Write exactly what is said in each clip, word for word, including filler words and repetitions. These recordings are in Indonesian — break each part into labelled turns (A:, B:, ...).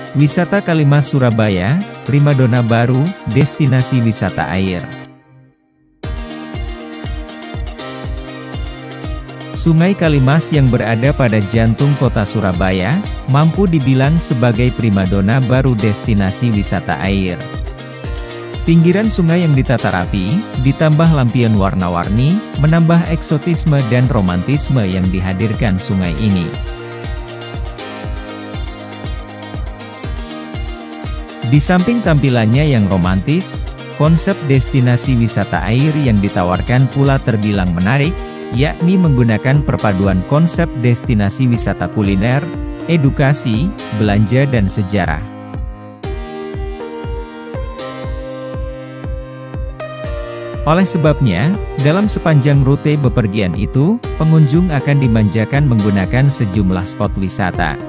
A: Wisata Kalimas Surabaya, primadona baru, destinasi wisata air. Sungai Kalimas yang berada pada jantung kota Surabaya, mampu dibilang sebagai primadona baru destinasi wisata air. Pinggiran sungai yang ditata rapi, ditambah lampion warna-warni, menambah eksotisme dan romantisme yang dihadirkan sungai ini. Di samping tampilannya yang romantis, konsep destinasi wisata air yang ditawarkan pula terbilang menarik, yakni menggunakan perpaduan konsep destinasi wisata kuliner, edukasi, belanja dan sejarah. Oleh sebabnya, dalam sepanjang rute bepergian itu, pengunjung akan dimanjakan menggunakan sejumlah spot wisata.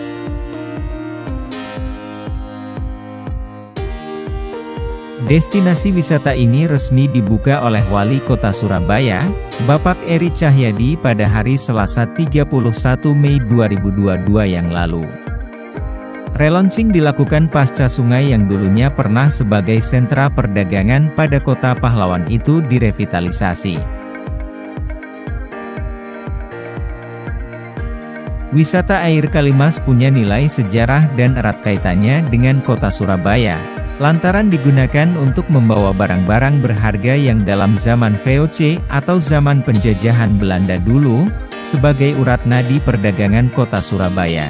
A: Destinasi wisata ini resmi dibuka oleh Wali Kota Surabaya, Bapak Eri Cahyadi pada hari Selasa tiga puluh satu Mei dua ribu dua puluh dua yang lalu. Relaunching dilakukan pasca sungai yang dulunya pernah sebagai sentra perdagangan pada kota pahlawan itu direvitalisasi. Wisata air Kalimas punya nilai sejarah dan erat kaitannya dengan kota Surabaya, lantaran digunakan untuk membawa barang-barang berharga yang dalam zaman V O C atau zaman penjajahan Belanda dulu, sebagai urat nadi perdagangan kota Surabaya.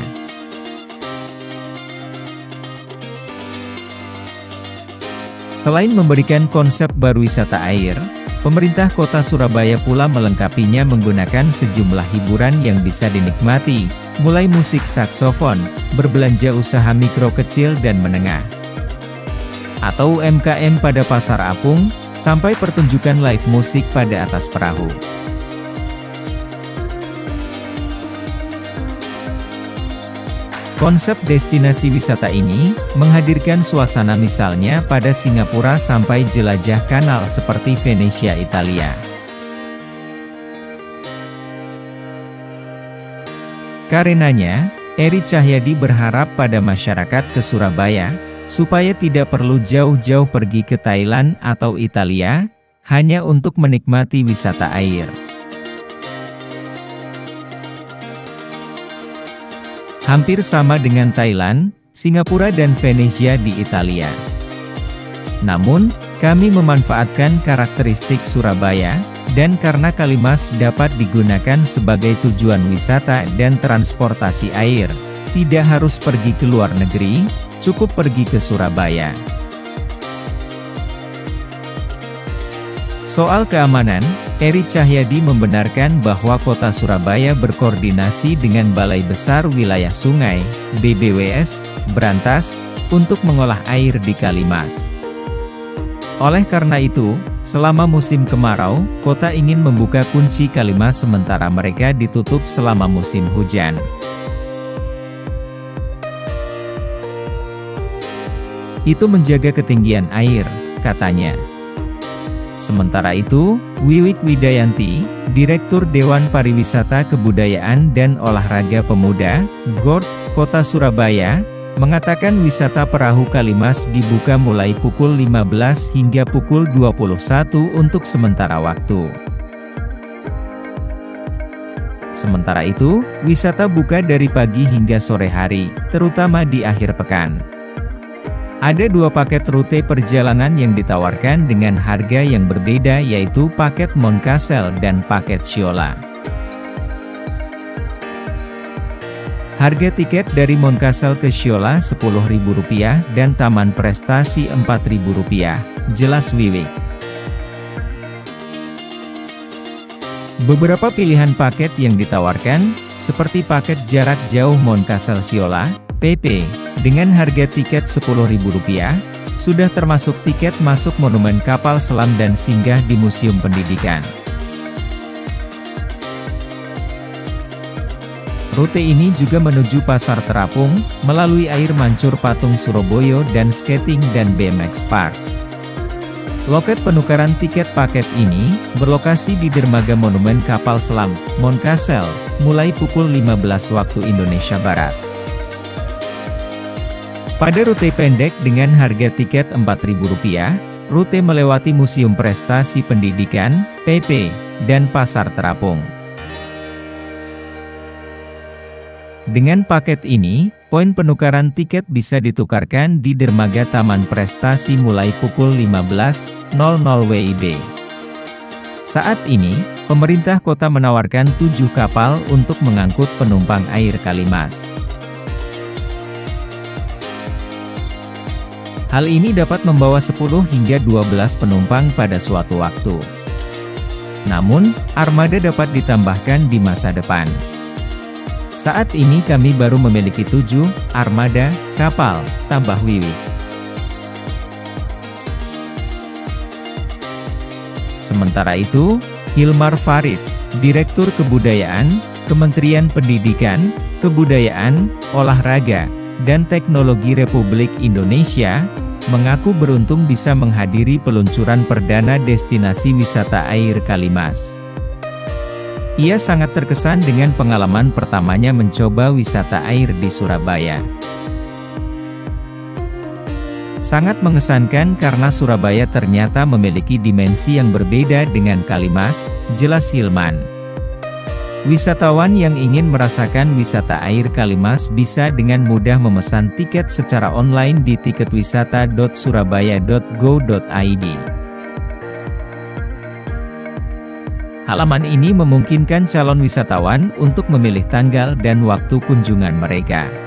A: Selain memberikan konsep baru wisata air, pemerintah kota Surabaya pula melengkapinya menggunakan sejumlah hiburan yang bisa dinikmati, mulai musik saksofon, berbelanja usaha mikro kecil dan menengah, atau U M K M pada Pasar Apung, sampai pertunjukan live musik pada atas perahu. Konsep destinasi wisata ini, menghadirkan suasana misalnya pada Singapura sampai jelajah kanal seperti Venesia, Italia. Karenanya, Eri Cahyadi berharap pada masyarakat ke Surabaya, supaya tidak perlu jauh-jauh pergi ke Thailand atau Italia, hanya untuk menikmati wisata air. Hampir sama dengan Thailand, Singapura dan Venesia di Italia. Namun, kami memanfaatkan karakteristik Surabaya, dan karena Kalimas dapat digunakan sebagai tujuan wisata dan transportasi air, tidak harus pergi ke luar negeri, cukup pergi ke Surabaya. Soal keamanan, Eri Cahyadi membenarkan bahwa kota Surabaya berkoordinasi dengan Balai Besar Wilayah Sungai, B B W S, Brantas, untuk mengolah air di Kalimas. Oleh karena itu, selama musim kemarau, kota ingin membuka kunci Kalimas sementara mereka ditutup selama musim hujan. Itu menjaga ketinggian air, katanya. Sementara itu, Wiwik Widayanti, Direktur Dewan Pariwisata Kebudayaan dan Olahraga Pemuda, G O R D, Kota Surabaya, mengatakan wisata perahu Kalimas dibuka mulai pukul lima belas hingga pukul dua puluh satu untuk sementara waktu. Sementara itu, wisata buka dari pagi hingga sore hari, terutama di akhir pekan. Ada dua paket rute perjalanan yang ditawarkan dengan harga yang berbeda, yaitu paket Moncastle dan paket Siola. Harga tiket dari Moncastle ke Siola sepuluh ribu rupiah dan Taman Prestasi empat ribu rupiah, jelas Wiwik. Beberapa pilihan paket yang ditawarkan, seperti paket jarak jauh Moncastle Siola, P P, dengan harga tiket sepuluh ribu rupiah, sudah termasuk tiket masuk Monumen Kapal Selam dan singgah di Museum Pendidikan. Rute ini juga menuju Pasar Terapung, melalui Air Mancur Patung Surabaya dan Skating dan B M X Park. Loket penukaran tiket paket ini, berlokasi di Dermaga Monumen Kapal Selam, Moncastle, mulai pukul lima belas waktu Indonesia Barat. Pada rute pendek dengan harga tiket empat ribu rupiah, rute melewati Museum Prestasi Pendidikan, P P, dan Pasar Terapung. Dengan paket ini, poin penukaran tiket bisa ditukarkan di dermaga Taman Prestasi mulai pukul lima belas W I B. Saat ini, pemerintah kota menawarkan tujuh kapal untuk mengangkut penumpang air Kalimas. Hal ini dapat membawa sepuluh hingga dua belas penumpang pada suatu waktu. Namun, armada dapat ditambahkan di masa depan. Saat ini kami baru memiliki tujuh armada kapal, tambah Wiwik. Sementara itu, Hilmar Farid, Direktur Kebudayaan, Kementerian Pendidikan, Kebudayaan, Olahraga, dan Teknologi Republik Indonesia, mengaku beruntung bisa menghadiri peluncuran perdana destinasi wisata air Kalimas. Ia sangat terkesan dengan pengalaman pertamanya mencoba wisata air di Surabaya. Sangat mengesankan karena Surabaya ternyata memiliki dimensi yang berbeda dengan Kalimas, jelas Hilman. Wisatawan yang ingin merasakan wisata air Kalimas bisa dengan mudah memesan tiket secara online di tiketwisata dot surabaya dot go dot i d. Halaman ini memungkinkan calon wisatawan untuk memilih tanggal dan waktu kunjungan mereka.